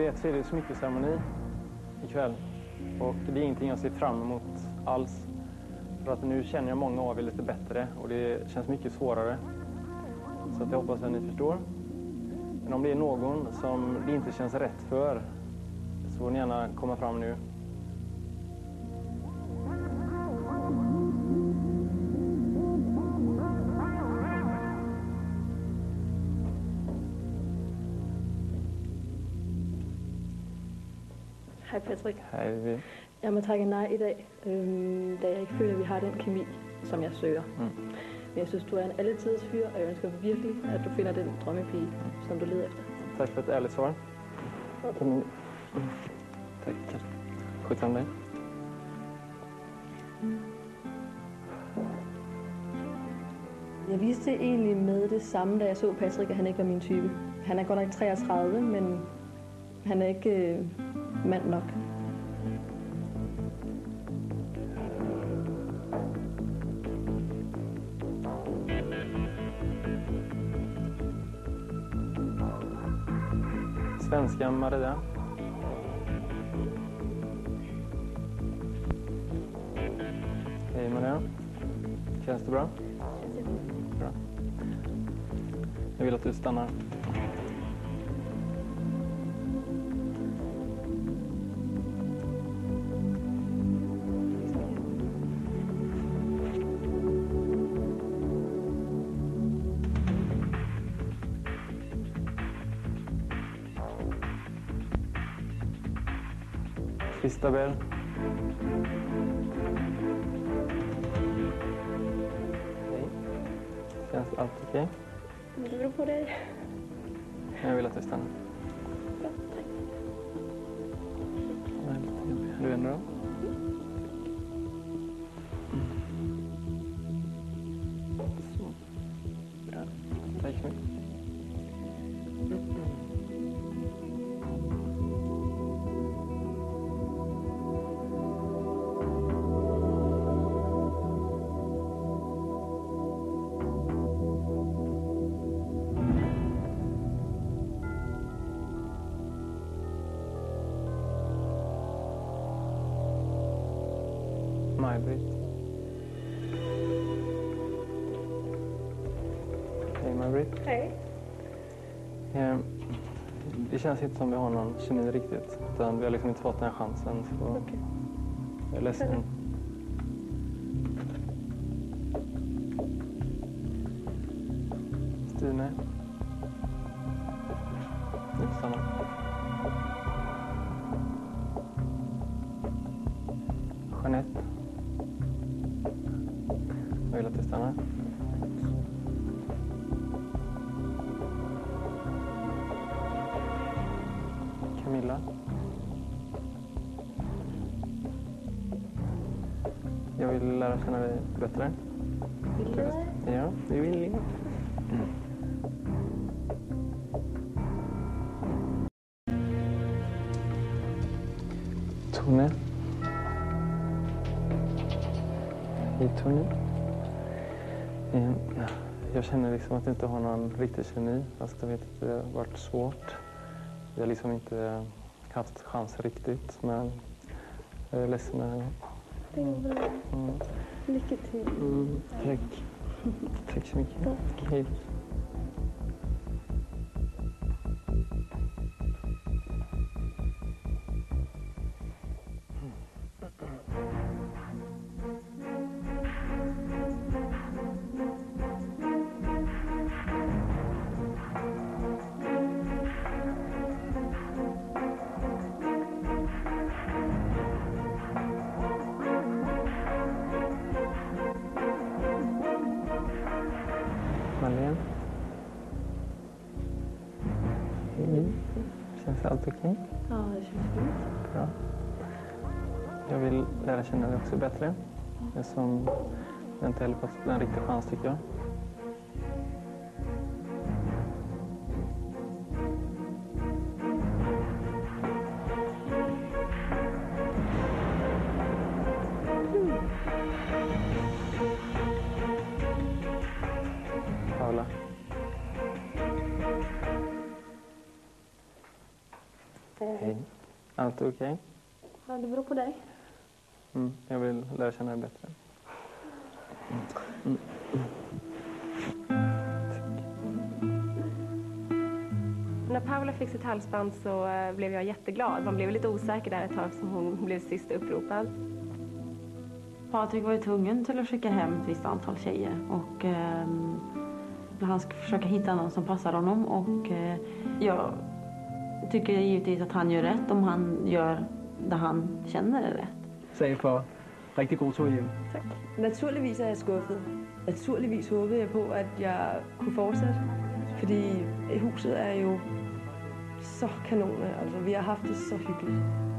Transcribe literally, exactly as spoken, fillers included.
ett så är det smyckeceremoni ikväll. Och det är ingenting jag ser fram emot alls. För att nu känner jag många av er lite bättre och det känns mycket svårare. Så att jag hoppas att ni förstår. Men om det är någon som det inte känns rätt för så får ni gärna komma fram nu. Hej Patrick. Hej. Jeg må takke nej i dag, øhm, da jeg ikke føler, at vi har den kemi, som jeg søger. Mm. Men jeg synes, du er en alletiders fyr, og jeg ønsker virkelig, at du finder den drømmepige, som du leder efter. Tack för ett ärligt svar. Mm. Tack. Sköt om dig. Jeg vidste egentlig med det samme, da jeg så Patrick, at han ikke var min type. Han er godt nok treogtredive, men han er ikke øh, mand nok. Svenska Maria. Hej Maria. Känns det bra? Bra. Jag vill att du stannar. Kristabel. Hej. Känns allt okej? Det beror på dig. Jag vill att du stannar. Bra, tack. Är du ändå? Så. Bra. Tack så mycket. Maj-Britt. Hej Maj-Britt. Hej. Eh, det känns inte som vi har någon kemi riktigt. Utan vi har liksom inte fått den här chansen. Så Okay. jag är ledsen. Stine. Nu stannar. Jeanette. Jag vill att du stannar. Camilla. Jag vill lära känna dig bättre. Vill du det? Ja, det vill jag. Mm. Tone. Hej Tony. Eh, jag känner liksom att jag inte har någon riktig kemi. Fast jag vet att det har varit svårt. Jag har liksom inte haft chans riktigt. Men jag är ledsen. Det går bra. Mm. Lycka till. Mm, tack. Tack så mycket. Tack. Hej. Marlene. Hej. Känns allt okej? Okay? Ja, det känns fint. Bra. Jag vill lära känna dig också bättre. Eftersom jag inte heller fått en riktig chans tycker jag. Paula. Hej. Allt är okej? Ja, det beror på dig. Mm, jag vill lära känna dig bättre. Mm. När Paula fick sitt halsband så eh, blev jag jätteglad. Man blev lite osäker där ett tag som hon blev sist uppropad. Patrik var ju tvungen till att skicka hem ett visst antal tjejer. Och eh, när han ska försöka hitta någon som passar honom. Och eh, jag tycker givetvis att han gör rätt om han gör det han känner är rätt. Sag for rigtig god tur hjem. Tack. Naturligvis er jeg skuffet. Naturligvis håbede jeg på, at jeg kunne fortsætte. Fordi huset er jo så kanone. Altså, vi har haft det så hyggeligt.